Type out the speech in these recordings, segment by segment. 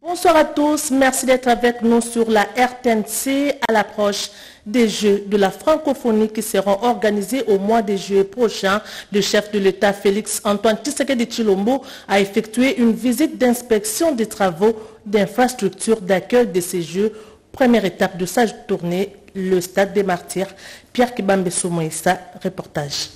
Bonsoir à tous, merci d'être avec nous sur la RTNC à l'approche des Jeux de la francophonie qui seront organisés au mois de juillet prochain. Le chef de l'État Félix Antoine Tshisekedi Tshilombo a effectué une visite d'inspection des travaux d'infrastructure d'accueil de ces Jeux. Première étape de sa tournée, le Stade des Martyrs. Pierre Kibambe Soumoïssa, reportage.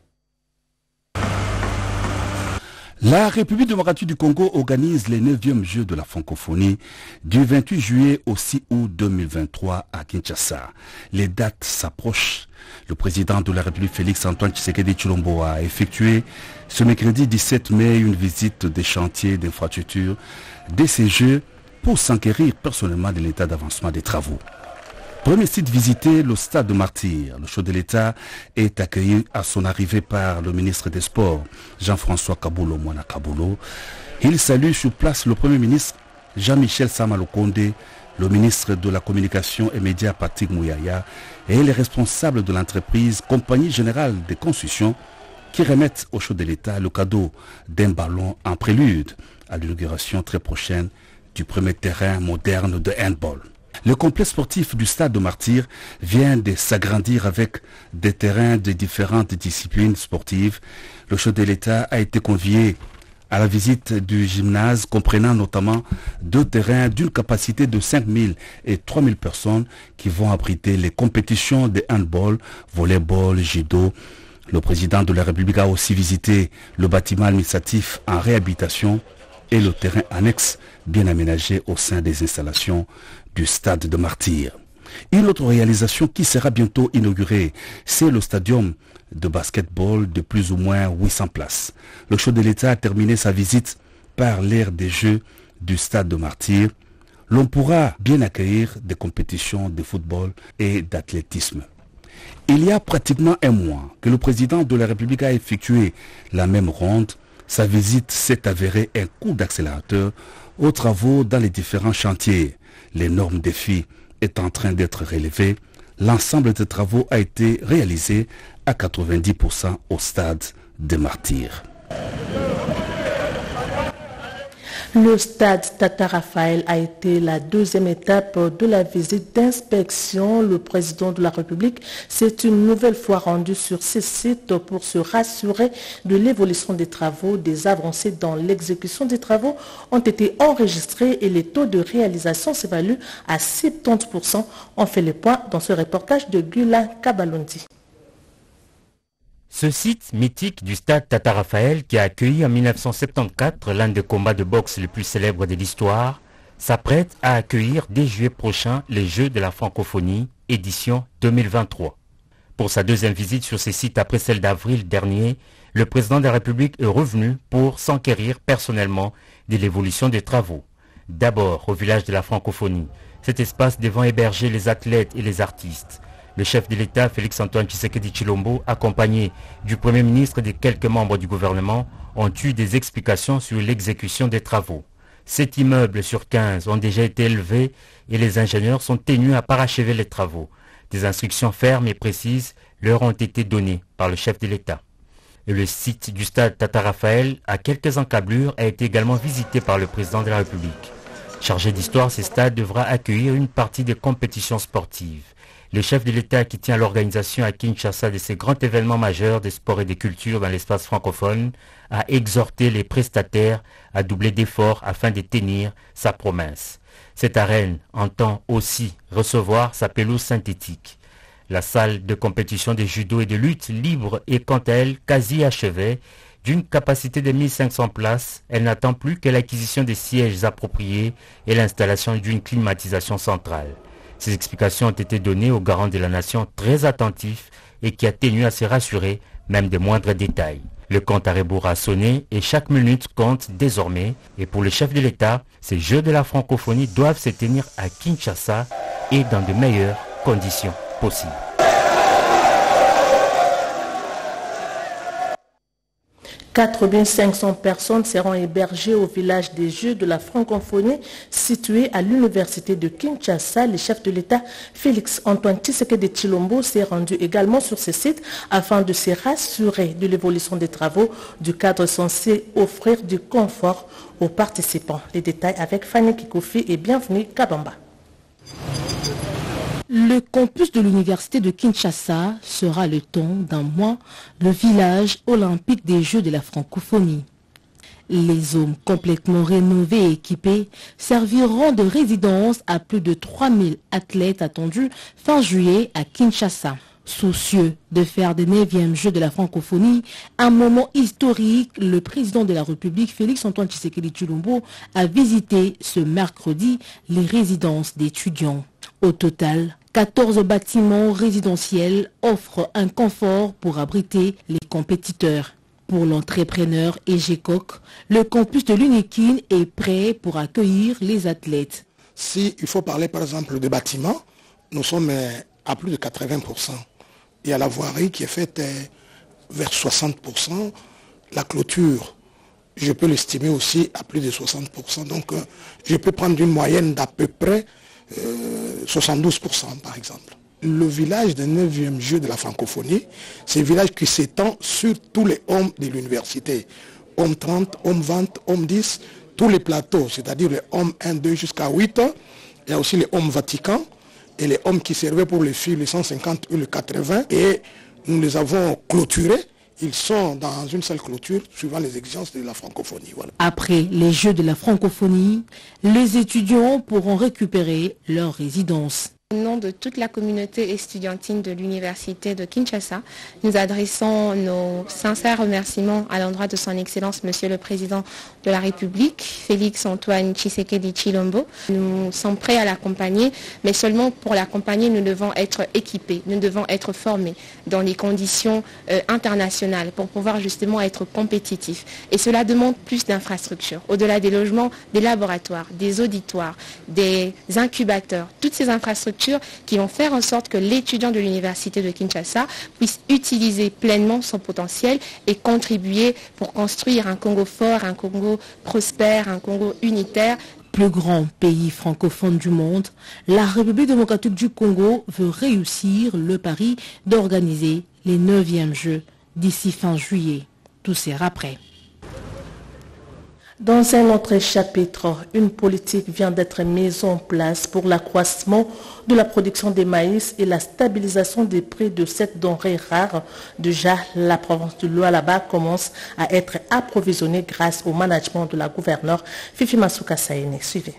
La République démocratique du Congo organise les 9e Jeux de la francophonie du 28 juillet au 6 août 2023 à Kinshasa. Les dates s'approchent. Le président de la République Félix Antoine Tshisekedi Tshilombo a effectué ce mercredi 17 mai une visite des chantiers d'infrastructure de ces Jeux pour s'enquérir personnellement de l'état d'avancement des travaux. Premier site visité, le Stade de Martyrs. Le chef de l'État est accueilli à son arrivée par le ministre des Sports, Jean-François Kaboulo Mwana Kaboulo. Il salue sur place le Premier ministre Jean-Michel Sama-Lukonde, le ministre de la Communication et Médias Patrick Mouyaya et les responsables de l'entreprise Compagnie Générale des Constructions qui remettent au chef de l'État le cadeau d'un ballon en prélude à l'inauguration très prochaine du premier terrain moderne de handball. Le complexe sportif du Stade de Martyrs vient de s'agrandir avec des terrains de différentes disciplines sportives. Le chef de l'État a été convié à la visite du gymnase comprenant notamment 2 terrains d'une capacité de 5 000 et 3 000 personnes qui vont abriter les compétitions de handball, volleyball, judo. Le président de la République a aussi visité le bâtiment administratif en réhabilitation et le terrain annexe bien aménagé au sein des installations du Stade de Martyrs. Une autre réalisation qui sera bientôt inaugurée, c'est le stadium de basketball de plus ou moins 800 places. Le chef de l'État a terminé sa visite par l'ère des Jeux du Stade de Martyrs. L'on pourra bien accueillir des compétitions de football et d'athlétisme. Il y a pratiquement un mois que le président de la République a effectué la même ronde. Sa visite s'est avérée un coup d'accélérateur aux travaux dans les différents chantiers. L'énorme défi est en train d'être relevé. L'ensemble des travaux a été réalisé à 90% au Stade des Martyrs. Le stade Tata Raphaël a été la 2e étape de la visite d'inspection. Le président de la République s'est une nouvelle fois rendu sur ces sites pour se rassurer de l'évolution des travaux. Des avancées dans l'exécution des travaux ont été enregistrées et les taux de réalisation s'évaluent à 70%. On fait le point dans ce reportage de Gula Kabalondi. Ce site mythique du stade Tata Raphaël, qui a accueilli en 1974 l'un des combats de boxe les plus célèbres de l'histoire, s'apprête à accueillir dès juillet prochain les Jeux de la francophonie, édition 2023. Pour sa 2e visite sur ces sites après celle d'avril dernier, le président de la République est revenu pour s'enquérir personnellement de l'évolution des travaux. D'abord au village de la francophonie, cet espace devant héberger les athlètes et les artistes. Le chef de l'État, Félix Antoine Tshisekedi Tshilombo, accompagné du Premier ministre et de quelques membres du gouvernement, ont eu des explications sur l'exécution des travaux. 7 immeubles sur 15 ont déjà été élevés et les ingénieurs sont tenus à parachever les travaux. Des instructions fermes et précises leur ont été données par le chef de l'État. Et le site du stade Tata Raphaël, à quelques encablures, a été également visité par le président de la République. Chargé d'histoire, ce stade devra accueillir une partie des compétitions sportives. Le chef de l'État qui tient l'organisation à Kinshasa de ces grands événements majeurs des sports et des cultures dans l'espace francophone a exhorté les prestataires à doubler d'efforts afin de tenir sa promesse. Cette arène entend aussi recevoir sa pelouse synthétique. La salle de compétition de judo et de lutte libre est quant à elle quasi achevée. D'une capacité de 1500 places, elle n'attend plus que l'acquisition des sièges appropriés et l'installation d'une climatisation centrale. Ces explications ont été données au garant de la nation très attentif et qui a tenu à se rassurer même des moindres détails. Le compte à rebours a sonné et chaque minute compte désormais. Et pour le chef de l'État, ces Jeux de la francophonie doivent se tenir à Kinshasa et dans de meilleures conditions possibles. 4500 personnes seront hébergées au village des Jeux de la francophonie situé à l'université de Kinshasa. Le chef de l'État, Félix Antoine Tshisekedi Tshilombo, s'est rendu également sur ce site afin de se rassurer de l'évolution des travaux du cadre censé offrir du confort aux participants. Les détails avec Fanny Kikofi et bienvenue Kabamba. Le campus de l'université de Kinshasa sera le temps d'un mois le village olympique des Jeux de la francophonie. Les zones complètement rénovées et équipées serviront de résidence à plus de 3000 athlètes attendus fin juillet à Kinshasa. Soucieux de faire des 9e Jeux de la francophonie un moment historique, le président de la République, Félix Antoine Tshisekedi Tshilombo, a visité ce mercredi les résidences d'étudiants. Au total, 14 bâtiments résidentiels offrent un confort pour abriter les compétiteurs. Pour l'entrepreneur EGECOC, le campus de l'UNIKIN est prêt pour accueillir les athlètes. Si il faut parler par exemple de bâtiments, nous sommes à plus de 80%. Il y a la voirie qui est faite vers 60%. La clôture, je peux l'estimer aussi à plus de 60%. Donc je peux prendre une moyenne d'à peu près 72% par exemple. Le village des 9e Jeux de la francophonie, c'est un village qui s'étend sur tous les hommes de l'université. Hommes 30, hommes 20, hommes 10, tous les plateaux, c'est-à-dire les hommes 1, 2 jusqu'à 8. Il y a aussi les hommes Vatican et les hommes qui servaient pour les filles, les 150 ou les 80. Et nous les avons clôturés. Ils sont dans une seule clôture suivant les exigences de la francophonie. Voilà. Après les Jeux de la francophonie, les étudiants pourront récupérer leur résidence. Au nom de toute la communauté estudiantine de l'université de Kinshasa, nous adressons nos sincères remerciements à l'endroit de son Excellence Monsieur le Président de la République, Félix Antoine Tshisekedi Tshilombo. Nous sommes prêts à l'accompagner, mais seulement pour l'accompagner, nous devons être équipés, nous devons être formés dans les conditions internationales pour pouvoir justement être compétitifs. Et cela demande plus d'infrastructures, au-delà des logements, des laboratoires, des auditoires, des incubateurs, toutes ces infrastructures qui vont faire en sorte que l'étudiant de l'université de Kinshasa puisse utiliser pleinement son potentiel et contribuer pour construire un Congo fort, un Congo prospère, un Congo unitaire. Plus grand pays francophone du monde, la République démocratique du Congo veut réussir le pari d'organiser les 9e Jeux d'ici fin juillet. Tout sera prêt. Dans un autre chapitre, une politique vient d'être mise en place pour l'accroissement de la production des maïs et la stabilisation des prix de cette denrée rare. Déjà, la province de Lualaba commence à être approvisionnée grâce au management de la gouverneure Fifi Masuka Saïné. Suivez.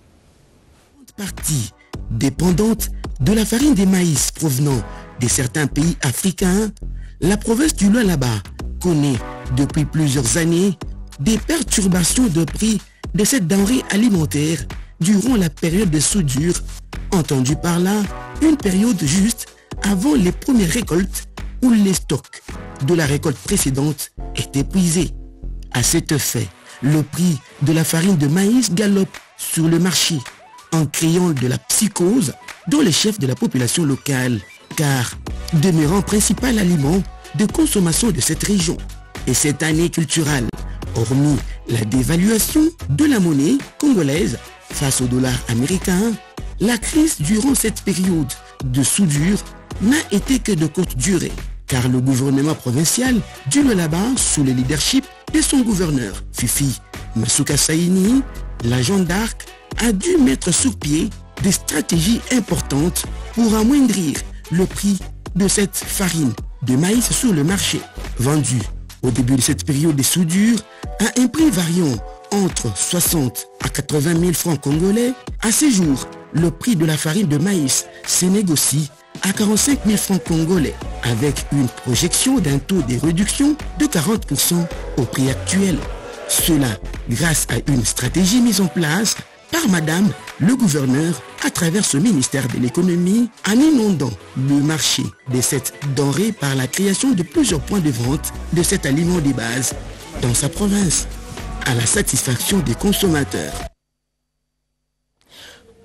Partie dépendante de la farine des maïs provenant de certains pays africains, la province du Lualaba connaît depuis plusieurs années des perturbations de prix de cette denrée alimentaire durant la période de soudure, entendue par là une période juste avant les premières récoltes où les stocks de la récolte précédente étaient épuisés. À cet effet, le prix de la farine de maïs galope sur le marché en créant de la psychose dans les chefs de la population locale, car demeurant principal aliment de consommation de cette région. Et cette année culturelle, hormis la dévaluation de la monnaie congolaise face au dollar américain, la crise durant cette période de soudure n'a été que de courte durée, car le gouvernement provincial du Lualaba, sous le leadership de son gouverneur, Fifi Masuka Saïné, la Jeanne d'Arc, a dû mettre sur pied des stratégies importantes pour amoindrir le prix de cette farine de maïs sur le marché, vendue au début de cette période de soudure à un prix variant entre 60 à 80 000 francs congolais. À ces jours, le prix de la farine de maïs se négocie à 45 000 francs congolais, avec une projection d'un taux de réduction de 40% au prix actuel. Cela grâce à une stratégie mise en place par Madame le gouverneur à travers ce ministère de l'économie, en inondant le marché de cette denrée par la création de plusieurs points de vente de cet aliment de base dans sa province, à la satisfaction des consommateurs.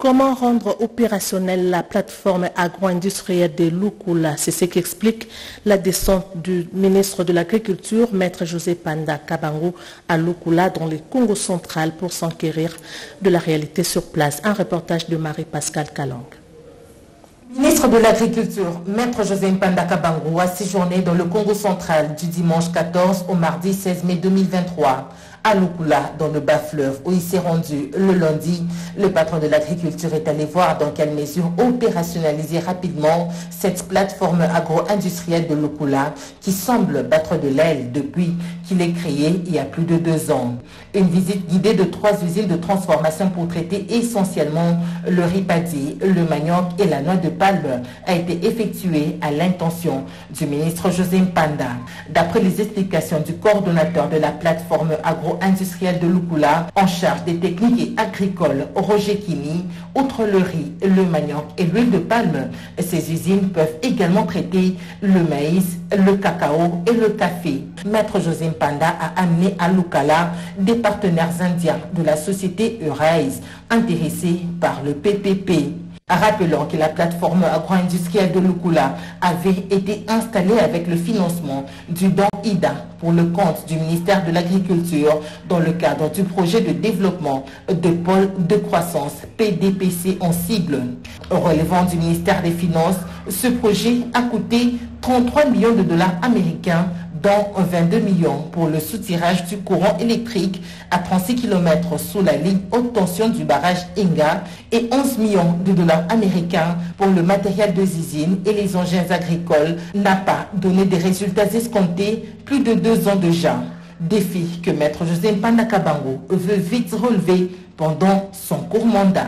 Comment rendre opérationnelle la plateforme agro-industrielle de Lukula? C'est ce qu'explique la descente du ministre de l'Agriculture, Maître José Panda Kabango, à Lukula, dans le Congo central, pour s'enquérir de la réalité sur place. Un reportage de Marie-Pascale Kalang. Ministre de l'Agriculture, Maître José Panda Kabango a séjourné dans le Congo central du dimanche 14 au mardi 16 mai 2023. À Lukula, dans le bas-fleuve, où il s'est rendu le lundi, le patron de l'agriculture est allé voir dans quelle mesure opérationnaliser rapidement cette plateforme agro-industrielle de Lukula qui semble battre de l'aile depuis qu'il est créé il y a plus de 2 ans. Une visite guidée de 3 usines de transformation pour traiter essentiellement le riz paddy, le manioc et la noix de palme a été effectuée à l'intention du ministre José Panda. D'après les explications du coordonnateur de la plateforme agro-industrielle de Lukula, en charge des techniques et agricoles, Roger Kimi, outre le riz, le manioc et l'huile de palme, ces usines peuvent également traiter le maïs, le cacao et le café. Maître José Panda a amené à Lukala des partenaires indiens de la société Euraise intéressés par le PPP. Rappelons que la plateforme agro-industrielle de Lukula avait été installée avec le financement du don IDA pour le compte du ministère de l'Agriculture dans le cadre du projet de développement de pôles de croissance PDPC en cible. Relevant du ministère des Finances, ce projet a coûté 33 millions de dollars américains, dont 22 millions pour le soutirage du courant électrique à 36 km sous la ligne haute tension du barrage Inga et 11 millions de dollars américains pour le matériel de usine et les engins agricoles n'a pas donné des résultats escomptés plus de 2 ans déjà. Défi que Maître José Panda Kabango veut vite relever pendant son court mandat.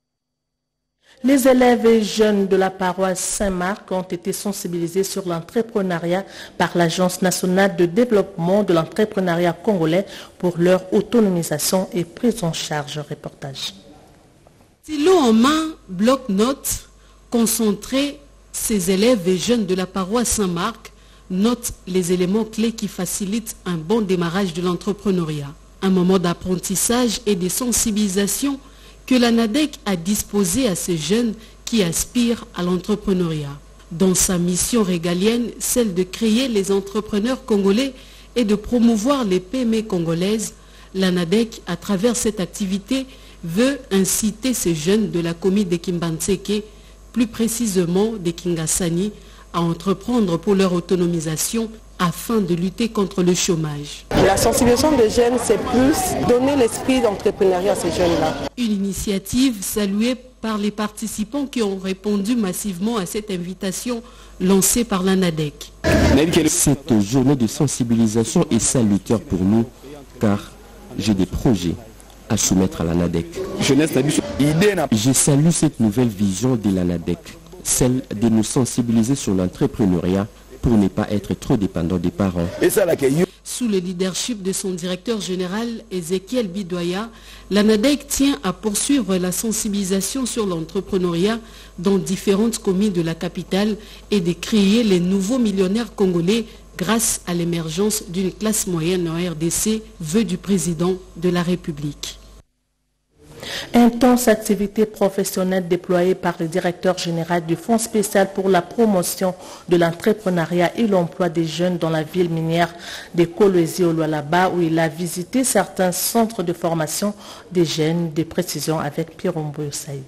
Les élèves et jeunes de la paroisse Saint-Marc ont été sensibilisés sur l'entrepreneuriat par l'Agence nationale de développement de l'entrepreneuriat congolais pour leur autonomisation et prise en charge. Reportage. Stylo en main, bloc-notes, concentrés, ces élèves et jeunes de la paroisse Saint-Marc notent les éléments clés qui facilitent un bon démarrage de l'entrepreneuriat. Un moment d'apprentissage et de sensibilisation que l'ANADEC a disposé à ces jeunes qui aspirent à l'entrepreneuriat. Dans sa mission régalienne, celle de créer les entrepreneurs congolais et de promouvoir les PME congolaises, l'ANADEC, à travers cette activité, veut inciter ces jeunes de la commune de Kimbantseke, plus précisément de Kingasani, à entreprendre pour leur autonomisation afin de lutter contre le chômage. La sensibilisation des jeunes, c'est plus donner l'esprit d'entrepreneuriat à ces jeunes-là. Une initiative saluée par les participants qui ont répondu massivement à cette invitation lancée par l'ANADEC. Cette journée de sensibilisation est salutaire pour nous car j'ai des projets à soumettre à l'ANADEC. Je salue cette nouvelle vision de l'ANADEC, celle de nous sensibiliser sur l'entrepreneuriat pour ne pas être trop dépendant des parents. Sous le leadership de son directeur général, Ezekiel Bidoya, l'ANADEC tient à poursuivre la sensibilisation sur l'entrepreneuriat dans différentes communes de la capitale et de créer les nouveaux millionnaires congolais grâce à l'émergence d'une classe moyenne en RDC, vœu du président de la République. Intense activité professionnelle déployée par le directeur général du Fonds spécial pour la promotion de l'entrepreneuriat et l'emploi des jeunes dans la ville minière de Kolwezi au Lualaba, où il a visité certains centres de formation des jeunes. Des précisions avec Pierre Omboyo Saïdi.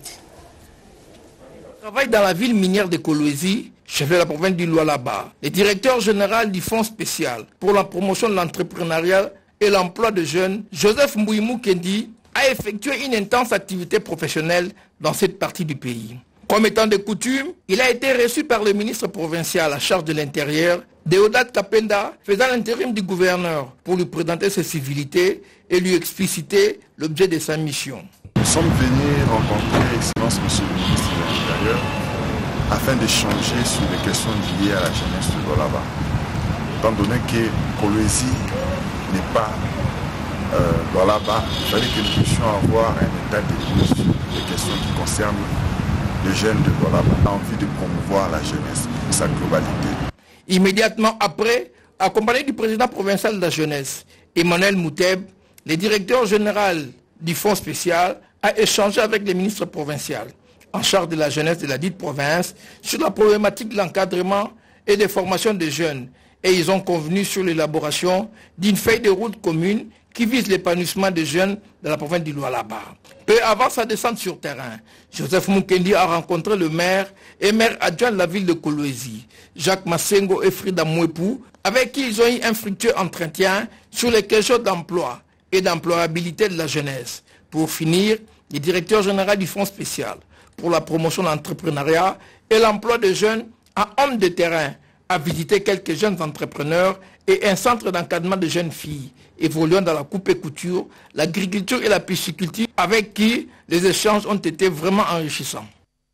Travaille dans la ville minière de Kolwezi, chef de la province du Lualaba. Le directeur général du Fonds spécial pour la promotion de l'entrepreneuriat et l'emploi de jeunes, Joseph Mbouimou Kendi, a effectué une intense activité professionnelle dans cette partie du pays. Comme étant de coutume, il a été reçu par le ministre provincial à charge de l'Intérieur, Deodat Kapenda, faisant l'intérim du gouverneur pour lui présenter ses civilités et lui expliciter l'objet de sa mission. Nous sommes venus rencontrer Excellence Monsieur le ministre de l'Intérieur afin d'échanger sur les questions liées à la jeunesse de Lualaba. Étant donné que Kolwezi n'est pas Lualaba, il fallait que nous puissions avoir un état des lieux sur les questions qui concernent les jeunes de Lualaba. On a envie de promouvoir la jeunesse et sa globalité. Immédiatement après, accompagné du président provincial de la jeunesse, Emmanuel Mouteb, le directeur général du Fonds spécial, a échangé avec les ministres provinciaux en charge de la jeunesse de la dite province sur la problématique de l'encadrement et des formations des jeunes. Et ils ont convenu sur l'élaboration d'une feuille de route commune qui vise l'épanouissement des jeunes de la province du Lualaba. Peu avant sa descente sur terrain, Joseph Mukendi a rencontré le maire et maire adjoint de la ville de Kolwezi, Jacques Massengo et Frida Mouepou, avec qui ils ont eu un fructueux entretien sur les questions d'emploi et d'employabilité de la jeunesse. Pour finir, le directeur général du Fonds spécial pour la promotion de l'entrepreneuriat et l'emploi des jeunes en homme de terrain a visité quelques jeunes entrepreneurs et un centre d'encadrement de jeunes filles évoluant dans la coupe et couture, l'agriculture et la pisciculture, avec qui les échanges ont été vraiment enrichissants.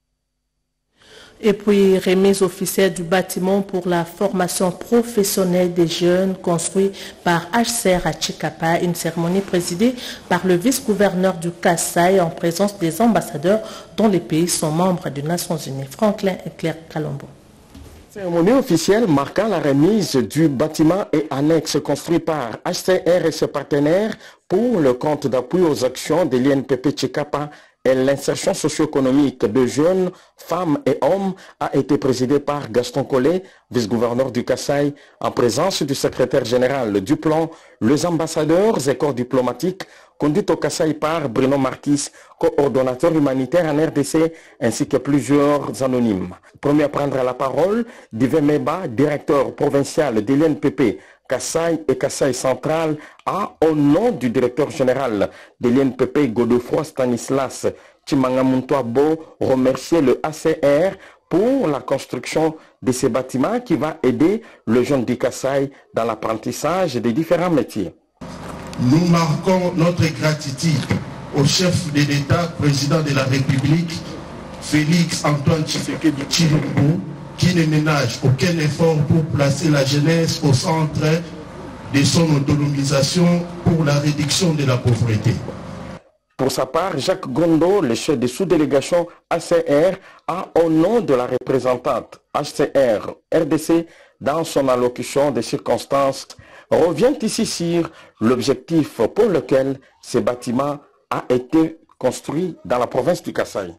Et puis, remise officielle du bâtiment pour la formation professionnelle des jeunes construit par HCR à Chikapa, une cérémonie présidée par le vice-gouverneur du Kasaï en présence des ambassadeurs dont les pays sont membres des Nations Unies. Franklin et Claire Kalombo. Cérémonie officielle marquant la remise du bâtiment et annexe construit par HCR et ses partenaires pour le compte d'appui aux actions de l'INPP Chikapa et l'insertion socio-économique de jeunes, femmes et hommes a été présidée par Gaston Collet, vice-gouverneur du Kasaï, en présence du secrétaire général du plan, les ambassadeurs et corps diplomatiques, conduits au Kasaï par Bruno Marquis, coordonnateur humanitaire en RDC, ainsi que plusieurs anonymes. Premier à prendre la parole, Divé Meba, directeur provincial de l'INPP, Kasaï et Kasaï Central, a, au nom du directeur général de l'INPP, Godefroy Stanislas Chimangamuntwabo, remercié le ACR pour la construction de ces bâtiments qui va aider les jeunes du Kasaï dans l'apprentissage des différents métiers. Nous marquons notre gratitude au chef de l'État, président de la République, Félix Antoine Tshisekedi Tshilombo, qui ne ménage aucun effort pour placer la jeunesse au centre de son autonomisation pour la réduction de la pauvreté. Pour sa part, Jacques Gondo, le chef de sous-délégation ACR, a, au nom de la représentante HCR RDC, dans son allocution des circonstances, revient ici sur l'objectif pour lequel ce bâtiment a été construit dans la province du Kasaï.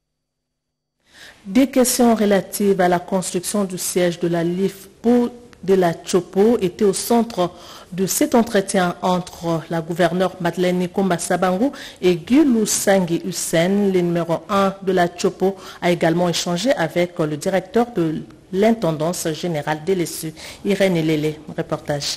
Des questions relatives à la construction du siège de la LIFPO de la Tchopo étaient au centre de cet entretien entre la gouverneure Madeleine Nikomba Sabango et Guy Lusangi Hussein. Le numéro 1 de la Tchopo a également échangé avec le directeur de l'intendance générale de l'ESU, Irène Lélé. Reportage.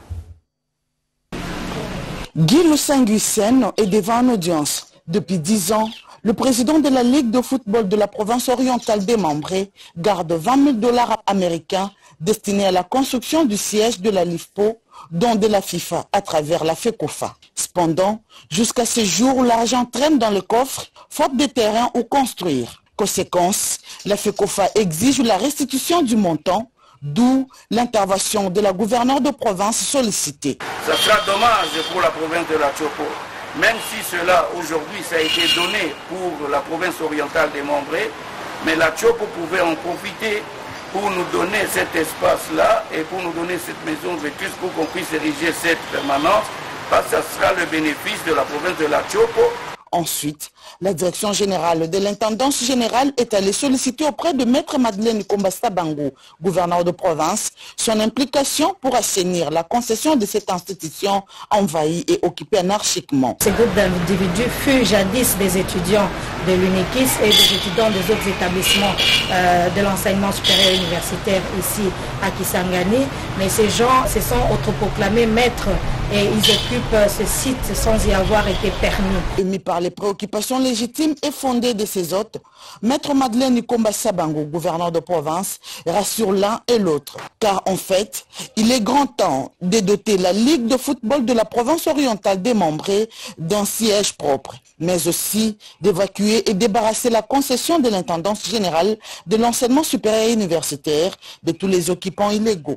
Guy Lusangi Hussein est devant une audience. Depuis 10 ans, le président de la Ligue de football de la province orientale démembrée garde $20 000 américains destinés à la construction du siège de la LIFPO, dont de la FIFA à travers la FECOFA. Cependant, jusqu'à ce jour, l'argent traîne dans le coffre, faute de terrain où construire. Conséquence, la FECOFA exige la restitution du montant, d'où l'intervention de la gouverneure de province sollicitée. Ça sera dommage pour la province de la Tchopo. Même si cela, aujourd'hui, ça a été donné pour la province orientale démembrée, mais la Tchopo pouvait en profiter pour nous donner cet espace-là et pour nous donner cette maison vétuste pour qu'on puisse ériger cette permanence, parce que ça sera le bénéfice de la province de la Tchopo. Ensuite, la direction générale de l'intendance générale est allée solliciter auprès de Maître Madeleine Nikomba Sabango, gouverneur de province, son implication pour assainir la concession de cette institution envahie et occupée anarchiquement. Ce groupe d'individus fut jadis des étudiants de l'UNIKIS et des étudiants des autres établissements de l'enseignement supérieur universitaire ici à Kisangani, mais ces gens se sont autoproclamés maîtres et ils occupent ce site sans y avoir été permis. Émis par les préoccupations légitimes et fondées de ces hôtes, Maître Madeleine Nikomba Sabango, gouverneur de province, rassure l'un et l'autre. Car en fait, il est grand temps de doter la Ligue de football de la province orientale démembrée d'un siège propre, mais aussi d'évacuer et débarrasser la concession de l'intendance générale de l'enseignement supérieur universitaire de tous les occupants illégaux.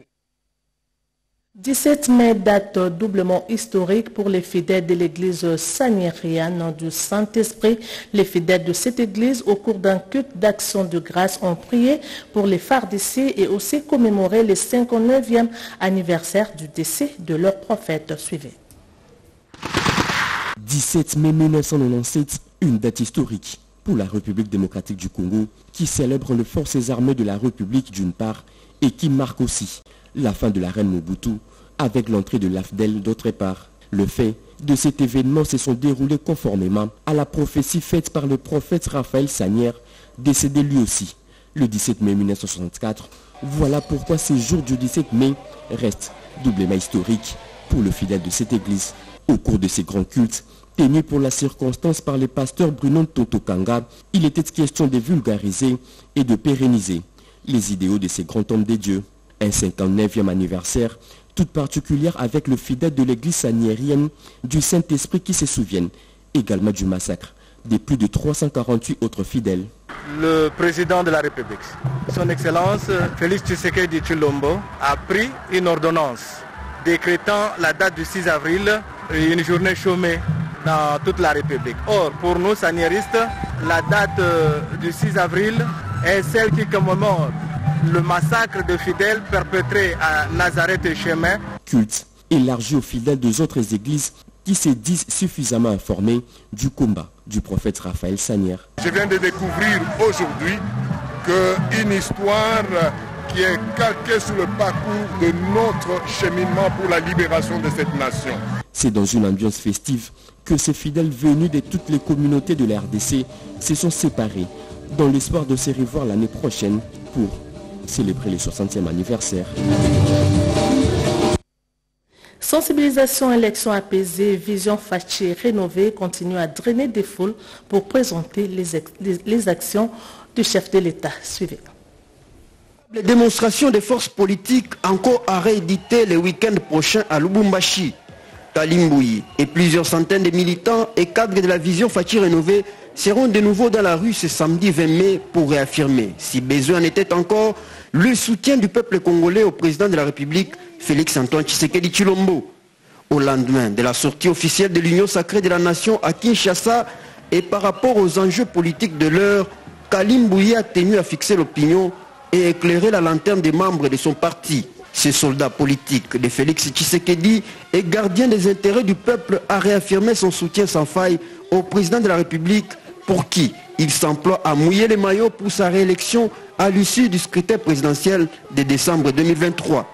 17 mai, date doublement historique pour les fidèles de l'église sanérienne du Saint-Esprit. Les fidèles de cette église, au cours d'un culte d'action de grâce, ont prié pour les phardicis et aussi commémoré le 59e anniversaire du décès de leur prophète. Suivez. 17 mai 1997, une date historique pour la République démocratique du Congo qui célèbre les forces armées de la République d'une part et qui marque aussi la fin de la reine Mobutu avec l'entrée de l'AFDEL d'autre part. Le fait de cet événement se sont déroulés conformément à la prophétie faite par le prophète Raphaël Sanière, décédé lui aussi le 17 mai 1964. Voilà pourquoi ce jour du 17 mai reste doublement historique pour le fidèle de cette église. Au cours de ces grands cultes, tenus pour la circonstance par le pasteur Bruno Totokanga, il était question de vulgariser et de pérenniser les idéaux de ces grands hommes des dieux. Un 59e anniversaire, toute particulière avec le fidèle de l'église saniérienne du Saint-Esprit qui se souviennent également du massacre des plus de 348 autres fidèles. Le président de la République, son Excellence Félix Tshisekedi Tshilombo, a pris une ordonnance décrétant la date du 6 avril une journée chômée dans toute la République. Or, pour nous saniéristes, la date du 6 avril est celle qui commémore le massacre de fidèles perpétré à Nazareth et Chemin. Culte élargi aux fidèles des autres églises qui se disent suffisamment informés du combat du prophète Raphaël Sanière. Je viens de découvrir aujourd'hui qu'une histoire qui est calquée sur le parcours de notre cheminement pour la libération de cette nation. C'est dans une ambiance festive que ces fidèles venus de toutes les communautés de la RDC se sont séparés dans l'espoir de se revoir l'année prochaine pour célébrer le 60e anniversaire. Sensibilisation, élection apaisée, vision Fachi rénovée continue à drainer des foules pour présenter les actions du chef de l'État. Suivez. Les démonstrations des forces politiques encore à rééditer le week-end prochain à Lubumbashi. Kalimbouyi et plusieurs centaines de militants et cadres de la vision Fachi rénovée seront de nouveau dans la rue ce samedi 20 mai pour réaffirmer, si besoin n'était encore, le soutien du peuple congolais au président de la République, Félix Antoine Tshisekedi Tshilombo. Au lendemain de la sortie officielle de l'Union sacrée de la nation à Kinshasa et par rapport aux enjeux politiques de l'heure, Kalimbouyi a tenu à fixer l'opinion et éclairer la lanterne des membres de son parti. Ce soldat politique de Félix Tshisekedi et gardien des intérêts du peuple a réaffirmé son soutien sans faille au président de la République pour qui il s'emploie à mouiller les maillots pour sa réélection à l'issue du scrutin présidentiel de décembre 2023.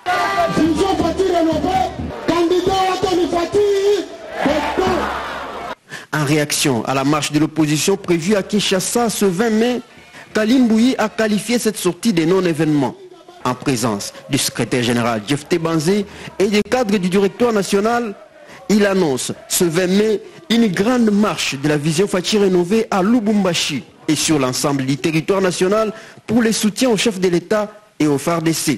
En réaction à la marche de l'opposition prévue à Kinshasa ce 20 mai, Kalimbouyi a qualifié cette sortie de non-événement. En présence du secrétaire général Jephté Banzé et des cadres du directoire national, il annonce ce 20 mai une grande marche de la vision Fachi rénovée à Lubumbashi et sur l'ensemble du territoire national pour les soutiens au chef de l'État et au FARDC.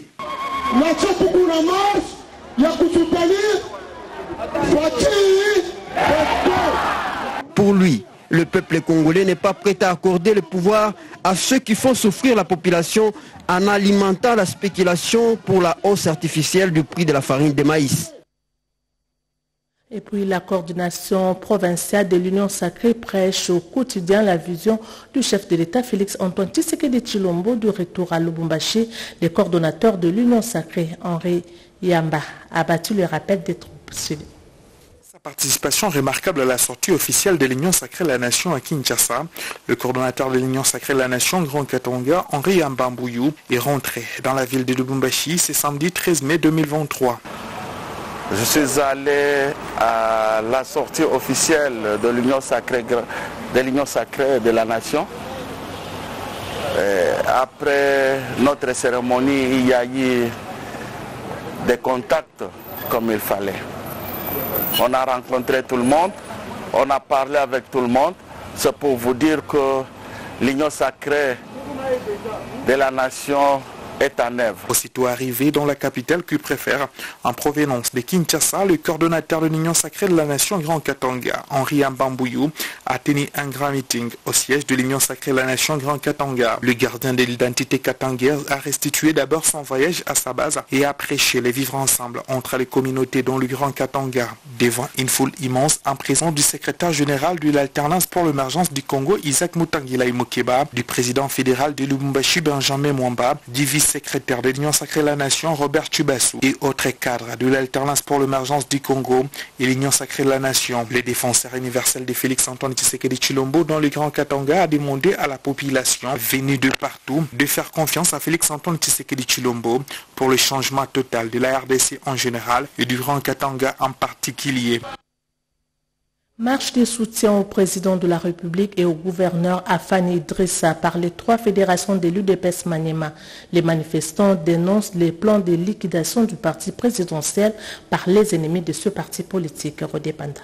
Pour lui, le peuple congolais n'est pas prêt à accorder le pouvoir à ceux qui font souffrir la population en alimentant la spéculation pour la hausse artificielle du prix de la farine de maïs. Et puis la coordination provinciale de l'Union sacrée prêche au quotidien la vision du chef de l'État Félix Antoine Tshisekedi Tshilombo du retour à Lubumbashi. Le coordonnateur de l'Union sacrée, Henri Yamba, a battu le rappel des troupes. Suivez. Sa participation remarquable à la sortie officielle de l'Union sacrée de la nation à Kinshasa, le coordonnateur de l'Union sacrée de la nation Grand Katonga, Henri Yamba Mbouyou, est rentré dans la ville de Lubumbashi ce samedi 13 mai 2023. Je suis allé à la sortie officielle de l'Union sacrée de la nation. Après notre cérémonie, il y a eu des contacts comme il fallait. On a rencontré tout le monde, on a parlé avec tout le monde. C'est pour vous dire que l'Union sacrée de la nation est en œuvre. Aussitôt arrivé dans la capitale qu'il préfère, en provenance de Kinshasa, le coordonnateur de l'Union sacrée de la nation Grand Katanga, Henri Yamba Mbouyou, a tenu un grand meeting au siège de l'Union sacrée de la nation Grand Katanga. Le gardien de l'identité katangaise a restitué d'abord son voyage à sa base et a prêché les vivre ensemble entre les communautés dans le Grand Katanga, devant une foule immense en présence du secrétaire général de l'alternance pour l'émergence du Congo, Isaac Mutangila Mokeba, du président fédéral de Lubumbashi, Benjamin Mwamba, du vice secrétaire de l'Union Sacrée de la Nation, Robert Tubassou, et autres cadres de l'Alternance pour l'émergence du Congo et l'Union Sacrée de la Nation. Le défenseur universel de Félix-Antoine Tshisekedi Tshilombo dans le Grand Katanga a demandé à la population venue de partout de faire confiance à Félix-Antoine Tshisekedi Tshilombo pour le changement total de la RDC en général et du Grand Katanga en particulier. Marche de soutien au président de la République et au gouverneur Afani Idrissa par les 3 fédérations de l'UDPS Maniema. Les manifestants dénoncent les plans de liquidation du parti présidentiel par les ennemis de ce parti politique. Rodépanda.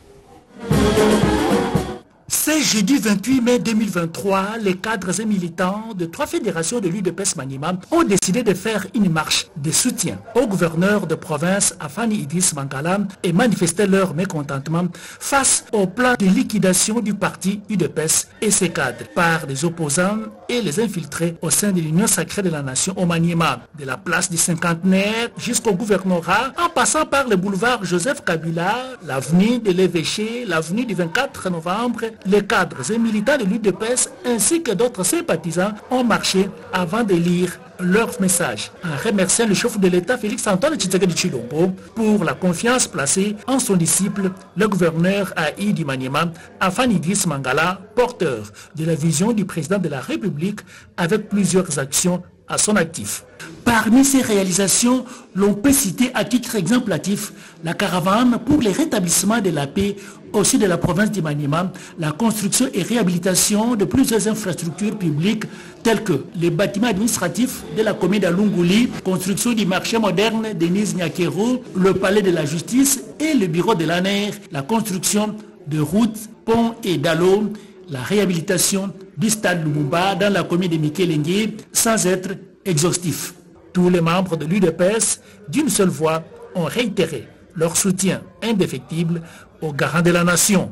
C'est jeudi 28 mai 2023, les cadres et militants de 3 fédérations de l'UDPS Maniema ont décidé de faire une marche de soutien au gouverneur de province Afani Idriss Mangala et manifester leur mécontentement face au plan de liquidation du parti UDPS et ses cadres par les opposants et les infiltrés au sein de l'Union Sacrée de la Nation au Maniema. De la place du Cinquantenaire jusqu'au gouvernorat, en passant par le boulevard Joseph Kabila, l'avenue de l'Évêché, l'avenue du 24 novembre, les cadres et militants de l'UDPS ainsi que d'autres sympathisants ont marché avant de lire leur message en remerciant le chef de l'État Félix-Antoine Tshisekedi Tshilombo pour la confiance placée en son disciple, le gouverneur Haï du Maniema, Afani Idriss Mangala, porteur de la vision du président de la République avec plusieurs actions à son actif. Parmi ces réalisations, l'on peut citer à titre exemplatif la caravane pour le rétablissement de la paix au sud de la province du Maniema, la construction et réhabilitation de plusieurs infrastructures publiques telles que les bâtiments administratifs de la commune d'Alungouli, construction du marché moderne de Niz-Nyakero, le palais de la justice et le bureau de l'ANER, la construction de routes, ponts et dallos, la réhabilitation du stade Lumumba dans la commune de Mikelenge sans être exhaustif. Tous les membres de l'UDPS, d'une seule voix, ont réitéré leur soutien indéfectible aux garants de la nation.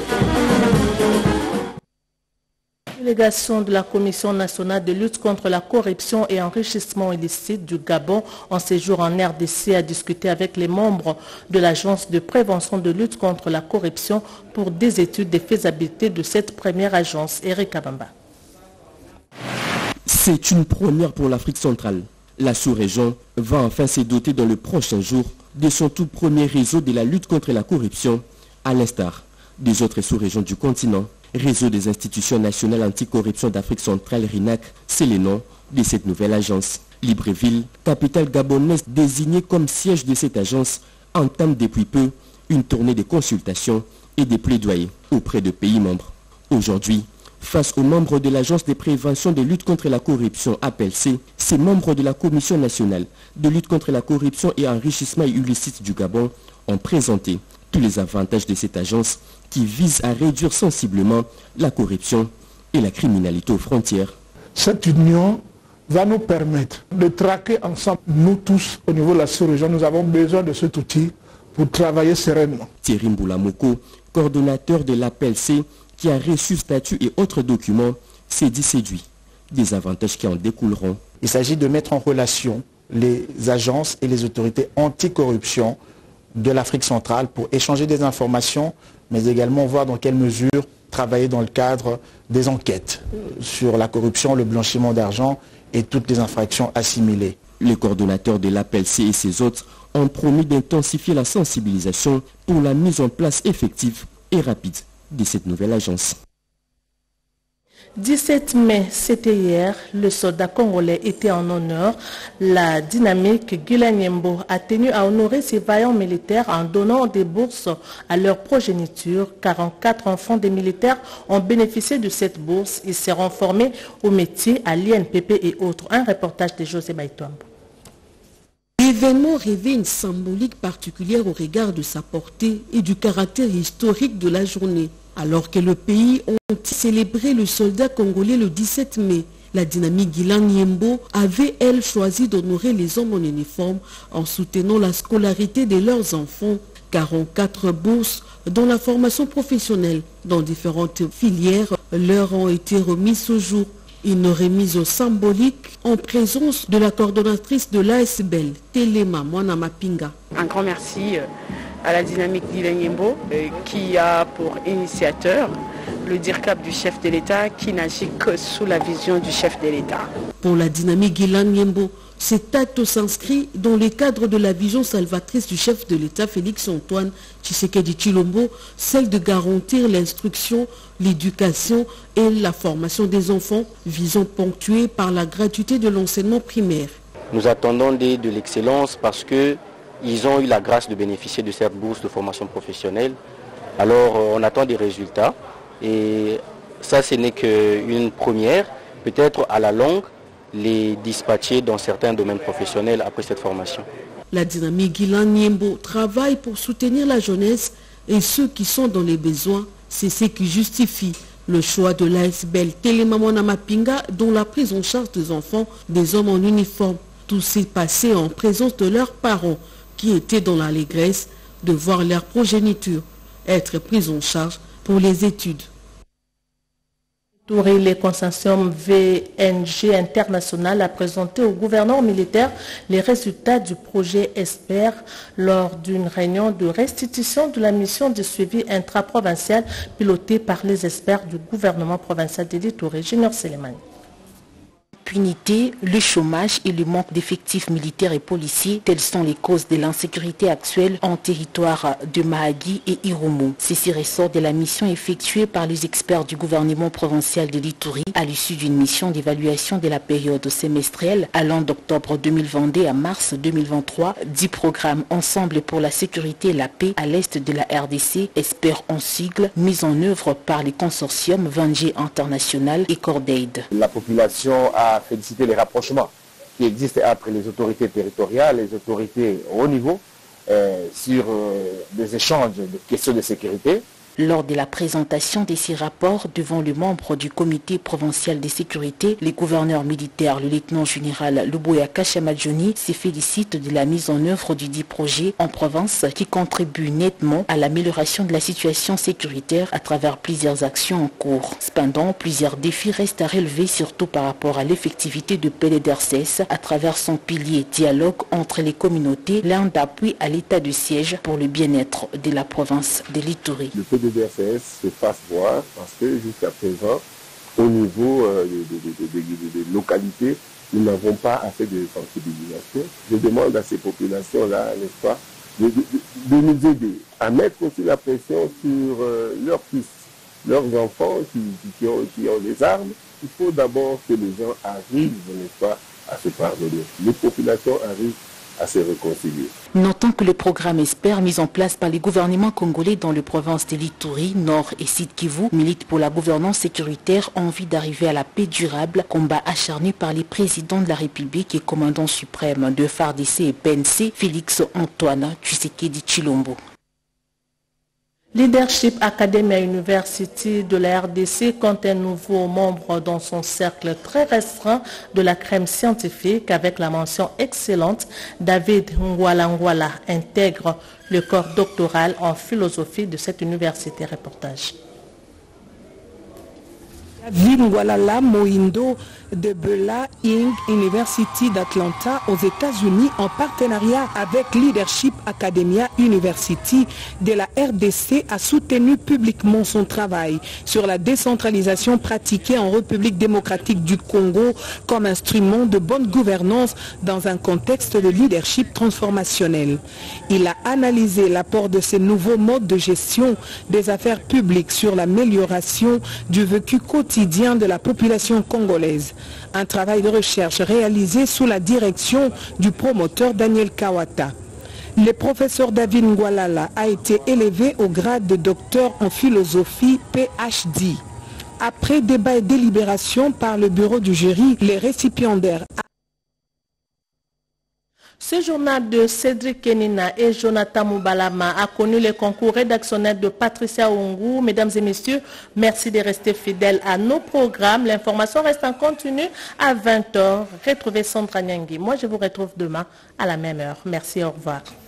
La délégation de la Commission nationale de lutte contre la corruption et enrichissement illicite du Gabon en séjour en RDC a discuté avec les membres de l'Agence de prévention de lutte contre la corruption pour des études de faisabilité de cette première agence. Eric Abamba. C'est une première pour l'Afrique centrale. La sous-région va enfin se doter dans le prochain jour de son tout premier réseau de la lutte contre la corruption, à l'instar des autres sous-régions du continent. Réseau des institutions nationales anticorruption d'Afrique centrale, RINAC, c'est le nom de cette nouvelle agence. Libreville, capitale gabonaise désignée comme siège de cette agence, entame depuis peu une tournée de consultations et de plaidoyers auprès de pays membres. Aujourd'hui, face aux membres de l'Agence de prévention de lutte contre la corruption, APLC, ces membres de la Commission nationale de lutte contre la corruption et enrichissement illicite du Gabon ont présenté tous les avantages de cette agence qui vise à réduire sensiblement la corruption et la criminalité aux frontières. Cette union va nous permettre de traquer ensemble, nous tous, au niveau de la sous-région. Nous avons besoin de cet outil pour travailler sereinement. Thierry Mboulamoko, coordonnateur de l'APLC, qui a reçu statut et autres documents, s'est dit séduit des avantages qui en découleront. Il s'agit de mettre en relation les agences et les autorités anticorruption de l'Afrique centrale pour échanger des informations, mais également voir dans quelle mesure travailler dans le cadre des enquêtes sur la corruption, le blanchiment d'argent et toutes les infractions assimilées. Les coordonnateurs de l'APLC et ses autres ont promis d'intensifier la sensibilisation pour la mise en place effective et rapide de cette nouvelle agence. 17 mai, c'était hier, le soldat congolais était en honneur. La dynamique Guilanyembo a tenu à honorer ses vaillants militaires en donnant des bourses à leur progéniture. 44 enfants des militaires ont bénéficié de cette bourse. Ils seront formés au métier à l'INPP et autres. Un reportage de José Baïtouambo. L'événement revêt une symbolique particulière au regard de sa portée et du caractère historique de la journée. Alors que le pays a célébré le soldat congolais le 17 mai, la dynamique Guilanyembo avait, elle, choisi d'honorer les hommes en uniforme en soutenant la scolarité de leurs enfants. 44 bourses dans la formation professionnelle dans différentes filières leur ont été remises ce jour. Une remise symbolique en présence de la coordonnatrice de l'ASBL, Telema Mwanamapinga. Un grand merci à la dynamique Guilanyembo qui a pour initiateur le DIRCAP du chef de l'État qui n'agit que sous la vision du chef de l'État. Pour la dynamique Guilan Niembo, cet acte s'inscrit dans le cadre de la vision salvatrice du chef de l'État Félix Antoine Tshisekedi Tshilombo, celle de garantir l'instruction, l'éducation et la formation des enfants, vision ponctuée par la gratuité de l'enseignement primaire. Nous attendons de l'excellence parce qu'ils ont eu la grâce de bénéficier de cette bourse de formation professionnelle. Alors on attend des résultats et ça ce n'est qu'une première, peut-être à la longue les dispatcher dans certains domaines professionnels après cette formation. La dynamique Guilan Niembo travaille pour soutenir la jeunesse et ceux qui sont dans les besoins. C'est ce qui justifie le choix de l'ASBL Télémamona Mapinga dont la prise en charge des enfants des hommes en uniforme. Tout s'est passé en présence de leurs parents qui étaient dans l'allégresse de voir leur progéniture être prise en charge pour les études. Le consortium VNG International a présenté au gouverneur militaire les résultats du projet ESPER lors d'une réunion de restitution de la mission de suivi intraprovincial pilotée par les experts du gouvernement provincial de l'Ituri. Junior Selemani. L'impunité, le chômage et le manque d'effectifs militaires et policiers, telles sont les causes de l'insécurité actuelle en territoire de Mahagi et Irumu. Ceci ressort de la mission effectuée par les experts du gouvernement provincial de l'Ituri à l'issue d'une mission d'évaluation de la période semestrielle allant d'octobre 2022 à mars 2023 du programme Ensemble pour la sécurité et la paix à l'est de la RDC, ESPER en sigle, mise en œuvre par les consortiums VNG International et Cordaid. La population a félicité les rapprochements qui existent entre les autorités territoriales, les autorités au niveau, sur des échanges de questions de sécurité. Lors de la présentation de ces rapports devant le membre du comité provincial de sécurité, les gouverneurs militaires, le lieutenant général Luboya Kashamadjoni se félicite de la mise en œuvre du dit projet en province qui contribue nettement à l'amélioration de la situation sécuritaire à travers plusieurs actions en cours. Cependant, plusieurs défis restent à relever, surtout par rapport à l'effectivité de PDDRCS à travers son pilier dialogue entre les communautés, l'un d'appui à l'état de siège pour le bien-être de la province de l'Ituri. Le DRCS se fasse voir parce que jusqu'à présent, au niveau des localités, nous n'avons pas assez de sensibilisation. Je demande à ces populations-là, n'est-ce pas, de nous aider à mettre aussi la pression sur leurs fils, leurs enfants qui ont des armes. Il faut d'abord que les gens arrivent, n'est-ce pas, à se pardonner. Les populations arrivent à se réconcilier. Notons que le programme ESPER mis en place par les gouvernements congolais dans les provinces de l'Ituri, Nord et Sud Kivu milite pour la gouvernance sécuritaire en vue d'arriver à la paix durable, combat acharné par les présidents de la République et commandant suprême de FARDC et PNC, Félix Antoine Tshisekedi Tshilombo. Leadership Academia University de la RDC compte un nouveau membre dans son cercle très restreint de la crème scientifique avec la mention excellente. David Ngwala intègre le corps doctoral en philosophie de cette université. Reportage. David Ngwala Moindo de Bela Ing University d'Atlanta aux États-Unis en partenariat avec Leadership Academia University de la RDC a soutenu publiquement son travail sur la décentralisation pratiquée en République démocratique du Congo comme instrument de bonne gouvernance dans un contexte de leadership transformationnel. Il a analysé l'apport de ces nouveaux modes de gestion des affaires publiques sur l'amélioration du vécu quotidien de la population congolaise. Un travail de recherche réalisé sous la direction du promoteur Daniel Kawata. Le professeur David Ngwala a été élevé au grade de docteur en philosophie PhD. Après débat et délibération par le bureau du jury, les récipiendaires. Ce journal de Cédric Kenina et Jonathan Moubalama a connu les concours rédactionnels de Patricia Ongou. Mesdames et messieurs, merci de rester fidèles à nos programmes. L'information reste en continu à 20h. Retrouvez Sandra Nyangui. Moi, je vous retrouve demain à la même heure. Merci, au revoir.